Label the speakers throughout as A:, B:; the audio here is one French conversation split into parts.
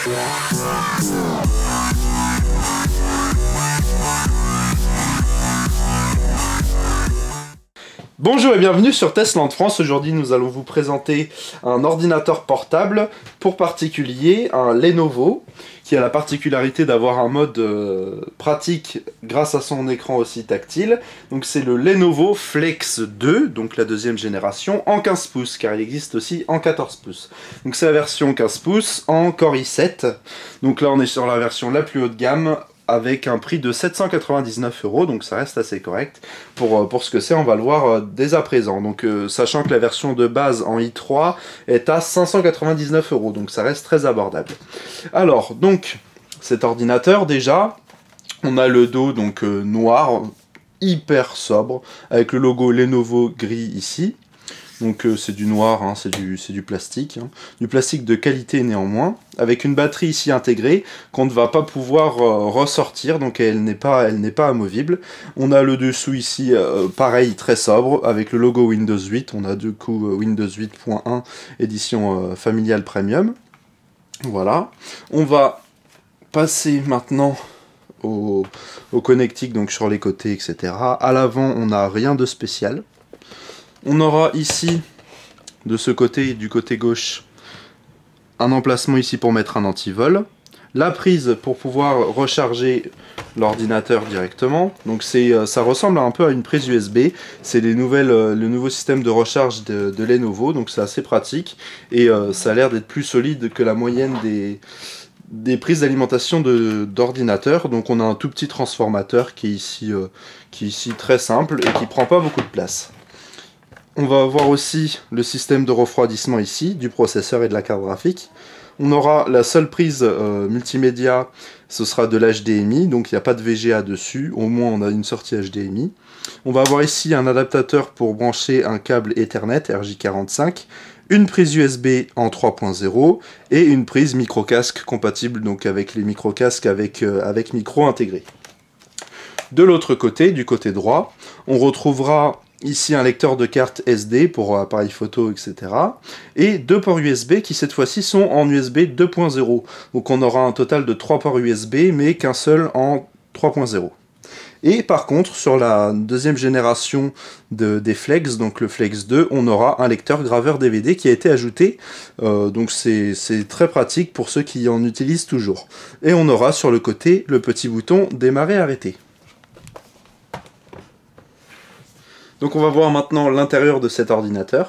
A: Bonjour et bienvenue sur Testland France. Aujourd'hui nous allons vous présenter un ordinateur portable pour particulier, un Lenovo, qui a la particularité d'avoir un mode pratique grâce à son écran aussi tactile. Donc c'est le Lenovo Flex 2, donc la deuxième génération, en 15 pouces, car il existe aussi en 14 pouces. Donc c'est la version 15 pouces en Core i7. Donc là on est sur la version la plus haut de gamme, avec un prix de 799 €, donc ça reste assez correct pour ce que c'est, on va le voir dès à présent. Donc sachant que la version de base en i3 est à 599 €, donc ça reste très abordable. Alors, donc, cet ordinateur, déjà, on a le dos donc noir, hyper sobre, avec le logo Lenovo gris ici. Donc c'est du noir, hein, c'est du plastique, hein. Du plastique de qualité néanmoins, avec une batterie ici intégrée qu'on ne va pas pouvoir ressortir, donc elle n'est pas amovible. On a le dessous ici, pareil, très sobre, avec le logo Windows 8, on a du coup Windows 8.1 édition familiale premium. Voilà, on va passer maintenant au connectique, donc sur les côtés, etc. À l'avant, on n'a rien de spécial. On aura ici, de ce côté, du côté gauche, un emplacement ici pour mettre un antivol. La prise pour pouvoir recharger l'ordinateur directement. Donc ça ressemble un peu à une prise USB. C'est le nouveau système de recharge de Lenovo, donc c'est assez pratique. Et ça a l'air d'être plus solide que la moyenne des prises d'alimentation d'ordinateur. Donc on a un tout petit transformateur qui est ici très simple et qui prend pas beaucoup de place. On va avoir aussi le système de refroidissement ici, du processeur et de la carte graphique. On aura la seule prise multimédia, ce sera de l'HDMI, donc il n'y a pas de VGA dessus, au moins on a une sortie HDMI. On va avoir ici un adaptateur pour brancher un câble Ethernet RJ45, une prise USB en 3.0 et une prise micro-casque compatible donc avec les micro-casques avec micro intégré. De l'autre côté, du côté droit, on retrouvera ici un lecteur de carte SD pour appareil photo, etc. Et deux ports USB qui cette fois-ci sont en USB 2.0. Donc on aura un total de 3 ports USB mais qu'un seul en 3.0. Et par contre, sur la deuxième génération des Flex, donc le Flex 2, on aura un lecteur graveur DVD qui a été ajouté. Donc c'est très pratique pour ceux qui en utilisent toujours. Et on aura sur le côté le petit bouton démarrer-arrêter. Donc on va voir maintenant l'intérieur de cet ordinateur.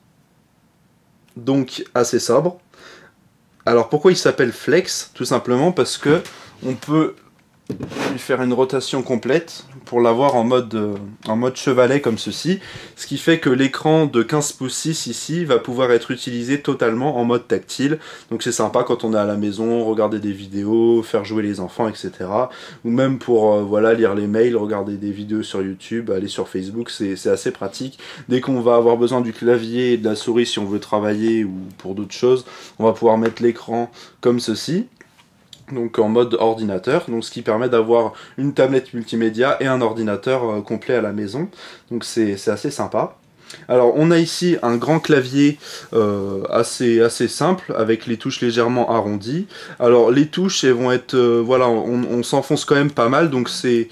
A: Donc assez sobre. Alors pourquoi il s'appelle Flex? Tout simplement parce que on peut lui faire une rotation complète pour l'avoir en mode chevalet comme ceci, ce qui fait que l'écran de 15 pouces 6 ici va pouvoir être utilisé totalement en mode tactile. Donc c'est sympa quand on est à la maison, regarder des vidéos, faire jouer les enfants, etc. Ou même pour voilà, lire les mails, regarder des vidéos sur YouTube, aller sur Facebook, c'est assez pratique. Dès qu'on va avoir besoin du clavier et de la souris si on veut travailler ou pour d'autres choses, on va pouvoir mettre l'écran comme ceci. Donc en mode ordinateur, donc ce qui permet d'avoir une tablette multimédia et un ordinateur complet à la maison. Donc c'est assez sympa. Alors on a ici un grand clavier assez simple avec les touches légèrement arrondies. Alors les touches elles vont être voilà, on s'enfonce quand même pas mal, donc c'est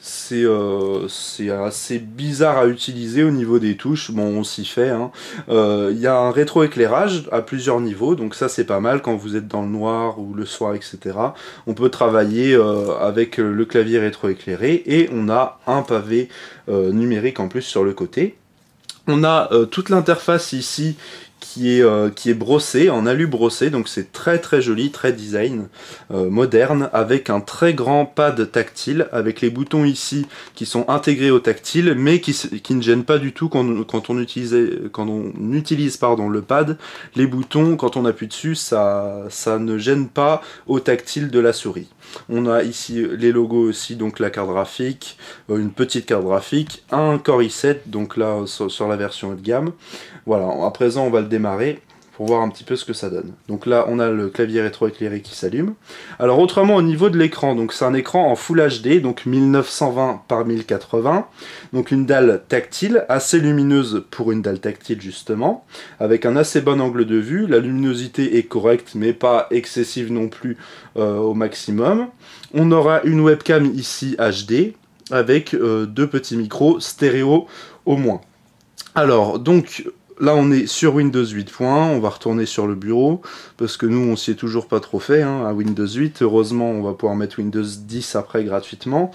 A: assez bizarre à utiliser au niveau des touches. Bon, on s'y fait, hein. Y a un rétroéclairage à plusieurs niveaux, donc ça c'est pas mal quand vous êtes dans le noir ou le soir, etc. On peut travailler avec le clavier rétroéclairé et on a un pavé numérique en plus sur le côté. On a toute l'interface ici qui est brossée, en alu brossé, donc c'est très joli, très design, moderne, avec un très grand pad tactile, avec les boutons ici qui sont intégrés au tactile, mais qui ne gênent pas du tout quand on utilise le pad. Les boutons, quand on appuie dessus, ça ne gêne pas au tactile de la souris. On a ici les logos aussi, donc la carte graphique, une petite carte graphique, un Core i7, donc là sur la version haut de gamme. Voilà, à présent on va le démarrer pour voir un petit peu ce que ça donne. Donc là, on a le clavier rétroéclairé qui s'allume. Alors autrement, au niveau de l'écran, donc c'est un écran en Full HD, donc 1920 par 1080, donc une dalle tactile, assez lumineuse pour une dalle tactile justement, avec un assez bon angle de vue. La luminosité est correcte, mais pas excessive non plus au maximum. On aura une webcam ici HD, avec deux petits micros stéréo au moins. Alors, donc, là on est sur Windows 8.1, on va retourner sur le bureau, parce que nous on s'y est toujours pas trop fait, hein, à Windows 8, heureusement on va pouvoir mettre Windows 10 après gratuitement,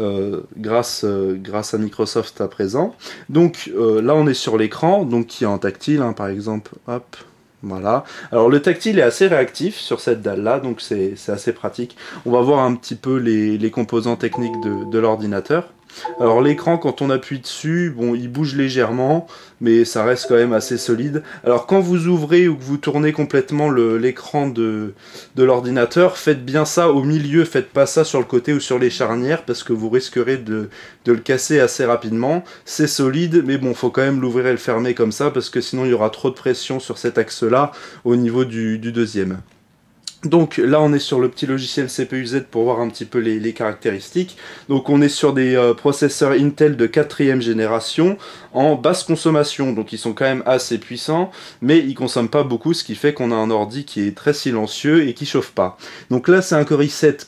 A: grâce à Microsoft à présent. Donc là on est sur l'écran, donc qui est en tactile, hein, par exemple, hop, voilà. Alors le tactile est assez réactif sur cette dalle là, donc c'est assez pratique. On va voir un petit peu les composants techniques de l'ordinateur. Alors l'écran, quand on appuie dessus, bon, il bouge légèrement, mais ça reste quand même assez solide. Alors quand vous ouvrez ou que vous tournez complètement l'écran de l'ordinateur, faites bien ça au milieu, faites pas ça sur le côté ou sur les charnières, parce que vous risquerez de le casser assez rapidement. C'est solide, mais bon, faut quand même l'ouvrir et le fermer comme ça, parce que sinon il y aura trop de pression sur cet axe-là au niveau du deuxième. Donc là on est sur le petit logiciel CPU-Z pour voir un petit peu les caractéristiques. Donc on est sur des processeurs Intel de 4e génération en basse consommation, donc ils sont quand même assez puissants, mais ils consomment pas beaucoup, ce qui fait qu'on a un ordi qui est très silencieux et qui chauffe pas. Donc là c'est un Core i7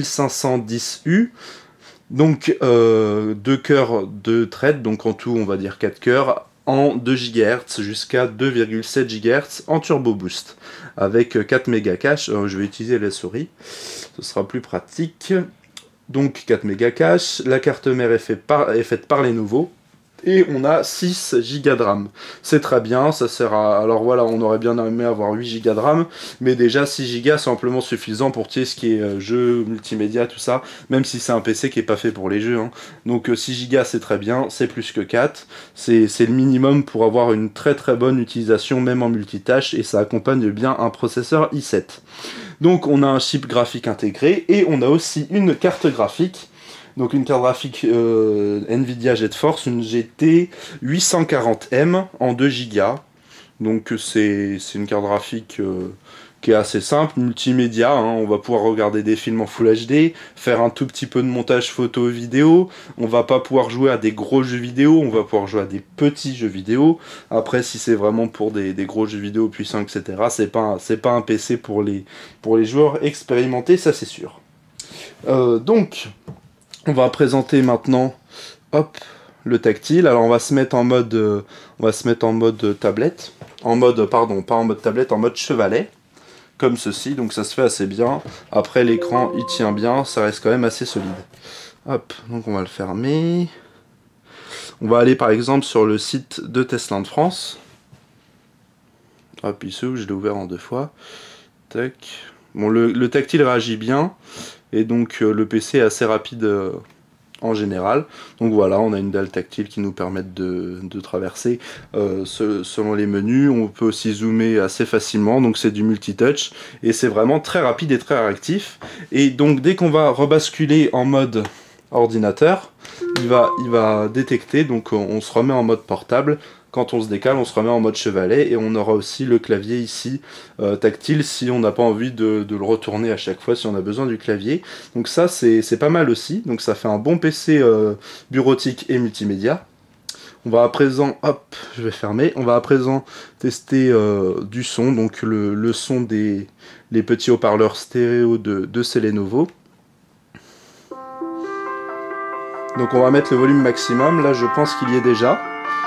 A: 4510U, donc 2 cœurs de thread, donc en tout on va dire 4 cœurs, en 2 GHz jusqu'à 2,7 GHz en turbo boost avec 4 mégas cache. Je vais utiliser la souris, ce sera plus pratique. Donc 4 mégas cache, la carte mère est faite par Lenovo. Et on a 6 Go de RAM. C'est très bien, ça sert à... Alors voilà, on aurait bien aimé avoir 8 Go de RAM, mais déjà 6 Go c'est amplement suffisant pour tout ce qui est jeux, multimédia, tout ça, même si c'est un PC qui est pas fait pour les jeux. Hein. Donc 6 Go c'est très bien, c'est plus que 4. C'est le minimum pour avoir une très très bonne utilisation, même en multitâche, et ça accompagne bien un processeur i7. Donc on a un chip graphique intégré, et on a aussi une carte graphique. Donc une carte graphique Nvidia GeForce, une GT 840M en 2 Go. Donc c'est une carte graphique qui est assez simple, multimédia, hein. On va pouvoir regarder des films en Full HD, faire un tout petit peu de montage photo vidéo. On va pas pouvoir jouer à des gros jeux vidéo, on va pouvoir jouer à des petits jeux vidéo. Après si c'est vraiment pour des gros jeux vidéo puissants, etc., c'est pas un PC pour les joueurs expérimentés, ça c'est sûr. Donc on va présenter maintenant, hop, le tactile. Alors on va se mettre en mode, tablette, pardon, pas en mode tablette, en mode chevalet, comme ceci. Donc ça se fait assez bien. Après l'écran, il tient bien, ça reste quand même assez solide. Hop, donc on va le fermer. On va aller par exemple sur le site de Testland France. Hop, il s'ouvre, je l'ai ouvert en 2 fois. Tac. Bon, le tactile réagit bien. Et donc le PC est assez rapide en général. Donc voilà, on a une dalle tactile qui nous permet de traverser selon les menus. On peut aussi zoomer assez facilement, donc c'est du multitouch. Et c'est vraiment très rapide et très réactif. Et donc dès qu'on va rebasculer en mode ordinateur, il va détecter, donc on se remet en mode portable. Quand on se décale, on se remet en mode chevalet et on aura aussi le clavier ici tactile si on n'a pas envie de le retourner à chaque fois si on a besoin du clavier. Donc ça c'est pas mal aussi, donc ça fait un bon PC bureautique et multimédia. On va à présent, hop, je vais fermer, on va à présent tester du son, donc le son les petits haut-parleurs stéréo de ces Lenovo. Donc on va mettre le volume maximum, là je pense qu'il y est déjà.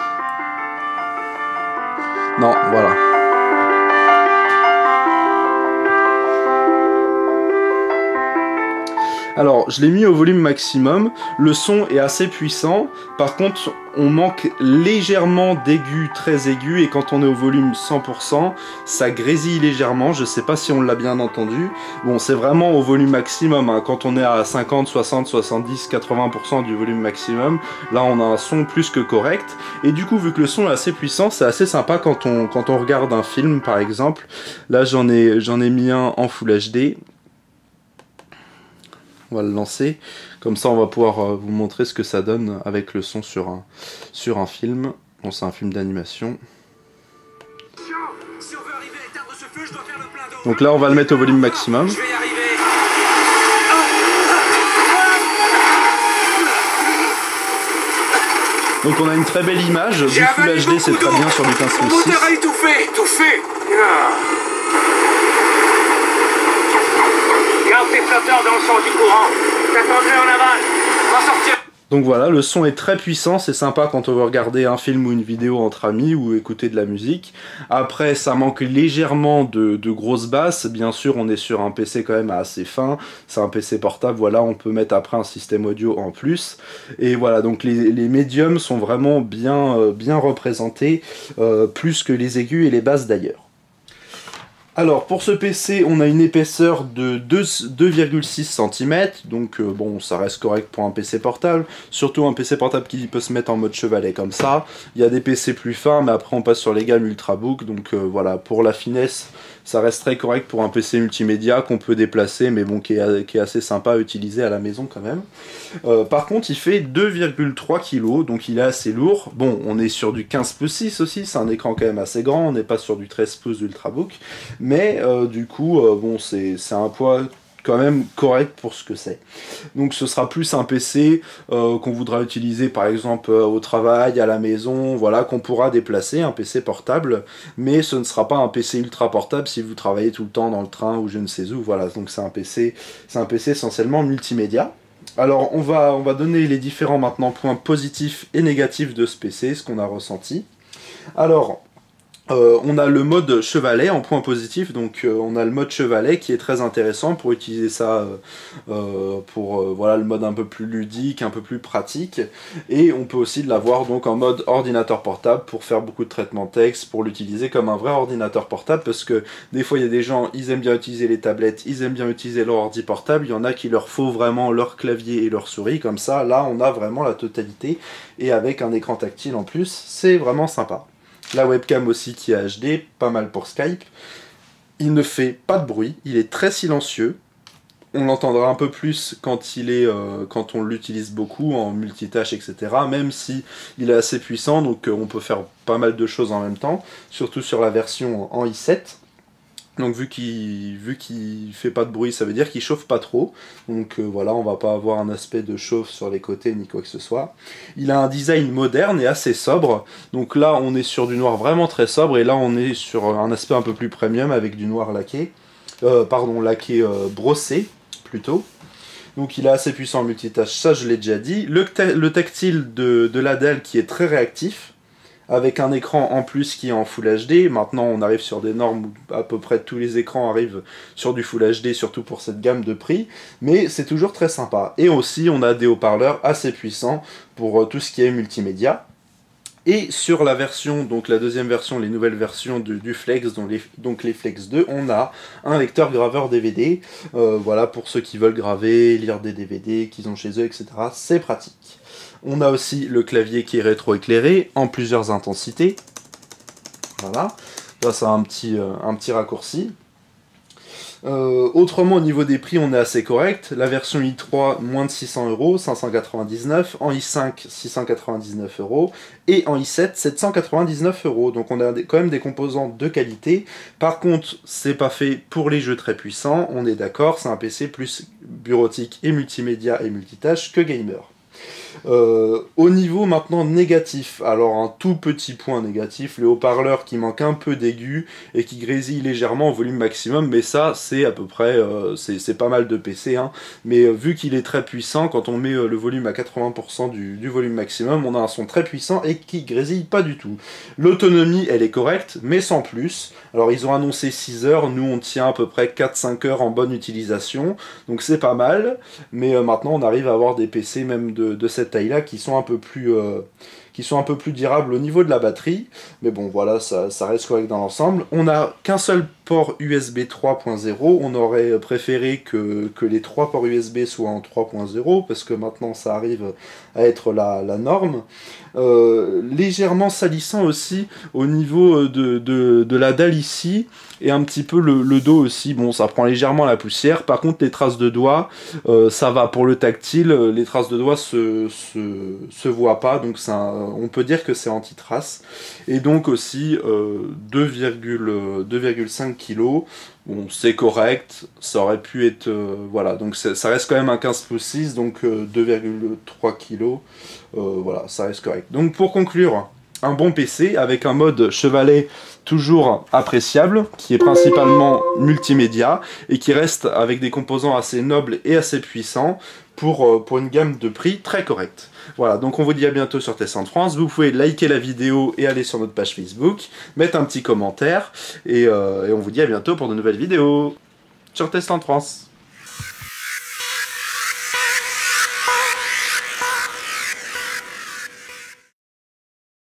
A: Non, voilà. Alors, je l'ai mis au volume maximum, le son est assez puissant, par contre, on manque légèrement d'aigu, très aigu, et quand on est au volume 100%, ça grésille légèrement, je sais pas si on l'a bien entendu. Bon, c'est vraiment au volume maximum, hein. Quand on est à 50, 60, 70, 80% du volume maximum, là on a un son plus que correct, et du coup, vu que le son est assez puissant, c'est assez sympa quand on regarde un film, par exemple. Là, j'en ai mis un en Full HD. On va le lancer, comme ça on va pouvoir vous montrer ce que ça donne avec le son sur un film. Bon, c'est un film d'animation.
B: Si on veut arriver
A: Donc là on va le mettre au volume maximum.
B: Je vais y arriver.
A: Donc on a une très belle image, du
B: J'ai
A: Full
B: avalé
A: HD c'est
B: beaucoup
A: très
B: d'eau.
A: bien sur du
B: Mon moteur
A: 15:6.
B: a étouffé. Garde tes flotteurs dans le sens du courant. T'attendrai en aval. On va sortir.
A: Donc voilà, le son est très puissant, c'est sympa quand on veut regarder un film ou une vidéo entre amis ou écouter de la musique. Après, ça manque légèrement de grosses basses, bien sûr on est sur un PC quand même assez fin, c'est un PC portable, voilà, on peut mettre après un système audio en plus. Et voilà, donc les médiums sont vraiment bien représentés, plus que les aigus et les basses d'ailleurs. Alors pour ce PC on a une épaisseur de 2,6 cm, donc bon ça reste correct pour un PC portable, surtout un PC portable qui peut se mettre en mode chevalet comme ça. Il y a des PC plus fins mais après on passe sur les gammes Ultrabook, donc voilà, pour la finesse ça reste très correct pour un PC multimédia qu'on peut déplacer mais bon qui est assez sympa à utiliser à la maison quand même. Par contre il fait 2,3 kg, donc il est assez lourd. Bon on est sur du 15:6 aussi, c'est un écran quand même assez grand, on n'est pas sur du 13 pouces Ultrabook. Mais du coup, bon, c'est un poids quand même correct pour ce que c'est. Donc ce sera plus un PC qu'on voudra utiliser par exemple au travail, à la maison, voilà, qu'on pourra déplacer, un PC portable, mais ce ne sera pas un PC ultra portable si vous travaillez tout le temps dans le train ou je ne sais où, voilà, donc c'est un PC essentiellement multimédia. Alors on va donner les différents maintenant points positifs et négatifs de ce PC, ce qu'on a ressenti. Alors, on a le mode chevalet en point positif, donc on a le mode chevalet qui est très intéressant pour utiliser ça voilà, le mode un peu plus ludique, un peu plus pratique, et on peut aussi l'avoir donc en mode ordinateur portable pour faire beaucoup de traitements texte, pour l'utiliser comme un vrai ordinateur portable, parce que des fois il y a des gens, ils aiment bien utiliser les tablettes, ils aiment bien utiliser leur ordi portable, il y en a qui leur faut vraiment leur clavier et leur souris, comme ça là on a vraiment la totalité, et avec un écran tactile en plus, c'est vraiment sympa. La webcam aussi qui est HD, pas mal pour Skype. Il ne fait pas de bruit, il est très silencieux. On l'entendra un peu plus quand quand on l'utilise beaucoup en multitâche, etc. Même si il est assez puissant, donc on peut faire pas mal de choses en même temps, surtout sur la version en i7. Donc vu qu'il fait pas de bruit, ça veut dire qu'il chauffe pas trop. Donc voilà, on va pas avoir un aspect de chauffe sur les côtés ni quoi que ce soit. Il a un design moderne et assez sobre. Donc là, on est sur du noir vraiment très sobre. Et là, on est sur un aspect un peu plus premium avec du noir laqué. Laqué brossé, plutôt. Donc il est assez puissant en multitâche, ça je l'ai déjà dit. Le tactile de la Dell qui est très réactif, avec un écran en plus qui est en Full HD. Maintenant on arrive sur des normes où à peu près tous les écrans arrivent sur du Full HD, surtout pour cette gamme de prix, mais c'est toujours très sympa. Et aussi on a des haut-parleurs assez puissants pour tout ce qui est multimédia. Et sur la version, donc la deuxième version, les nouvelles versions du Flex, donc les Flex 2, on a un lecteur graveur DVD, voilà, pour ceux qui veulent graver, lire des DVD qu'ils ont chez eux, etc. C'est pratique. On a aussi le clavier qui est rétroéclairé en plusieurs intensités. Voilà, là ça a un petit raccourci. Autrement, au niveau des prix, on est assez correct. La version i3, moins de 600 €, 599. En i5, 699 €. Et en i7, 799 €. Donc on a quand même des composants de qualité. Par contre, c'est pas fait pour les jeux très puissants. On est d'accord, c'est un PC plus bureautique et multimédia et multitâche que gamer. Au niveau maintenant négatif, alors un tout petit point négatif, le haut-parleur qui manque un peu d'aigu et qui grésille légèrement au volume maximum, mais ça c'est à peu près, c'est pas mal de PC, hein. Mais vu qu'il est très puissant, quand on met le volume à 80% du volume maximum, on a un son très puissant et qui grésille pas du tout. L'autonomie elle est correcte, mais sans plus. Alors ils ont annoncé 6 heures, nous on tient à peu près 4-5 heures en bonne utilisation, donc c'est pas mal, mais maintenant on arrive à avoir des PC même de cette taille-là qui sont un peu plus durables au niveau de la batterie, mais bon voilà, ça reste correct dans l'ensemble. On n'a qu'un seul port USB 3.0, on aurait préféré que les trois ports USB soient en 3.0, parce que maintenant ça arrive à être la norme. Légèrement salissant aussi au niveau de la dalle ici, et un petit peu le dos aussi, bon ça prend légèrement la poussière. Par contre les traces de doigts, ça va pour le tactile, les traces de doigts se voient pas, donc c'est on peut dire que c'est anti-trace. Et donc aussi 2,5 kg. Bon, c'est correct, ça aurait pu être... voilà, donc ça reste quand même un 15/6, donc 2,3 kg. Voilà, ça reste correct. Donc pour conclure, un bon PC avec un mode chevalet toujours appréciable, qui est principalement multimédia, et qui reste avec des composants assez nobles et assez puissants, pour une gamme de prix très correcte. Voilà, donc on vous dit à bientôt sur Testland France. Vous pouvez liker la vidéo et aller sur notre page Facebook, mettre un petit commentaire, et on vous dit à bientôt pour de nouvelles vidéos sur Testland France.